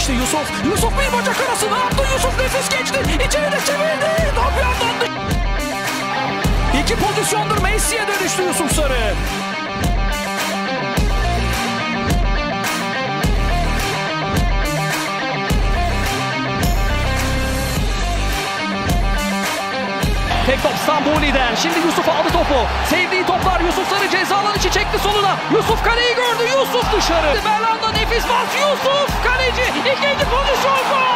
geçti Yusuf. Yusuf bir bacak arasına attı. Yusuf nefis geçti. İçeri de çevirdi. Top yandan. İki pozisyondur Messi'ye dönüştü Yusuf Sarı. Tek top Stambuli'den. Şimdi Yusuf aldı topu. Sevdiği toplar Yusuf Sarı ceza alanı içi çekti soluna. Yusuf kaleyi gördü. Yusuf dışarı. Belhanda nefis pas. Yusuf kaleci. İkinci pozisyon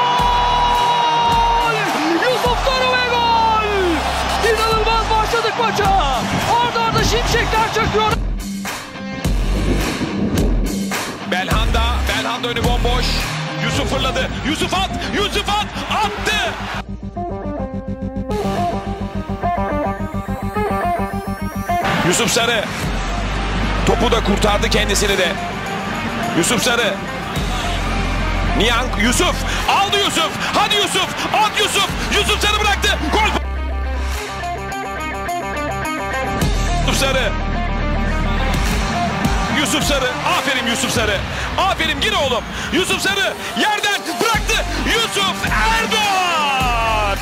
gol. Yusuf Sarı ve gol. İnanılmaz başladık maça. Arda arda şimşekler çakıyor. Belhanda önü bomboş. Yusuf fırladı. Yusuf at. Attı. Yusuf Sarı topu da kurtardı kendisini de. Yusuf Sarı. Niang Yusuf aldı Yusuf. Hadi Yusuf. At Yusuf. Yusuf Sarı bıraktı. Gol. Yusuf Sarı. Yusuf Sarı. Aferin Yusuf Sarı. Aferin gir oğlum. Yusuf Sarı yerden bıraktı. Yusuf Erdoğan.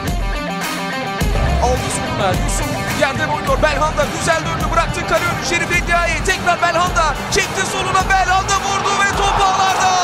Aldı sonuna. Yusuf yerden oynuyor. Belhanda güzel döndü. Bıraktı kale önü Şerif Endia'yı. Tekrar Belhanda. Çekti soluna. Belhanda vurdu ve top ağlarda.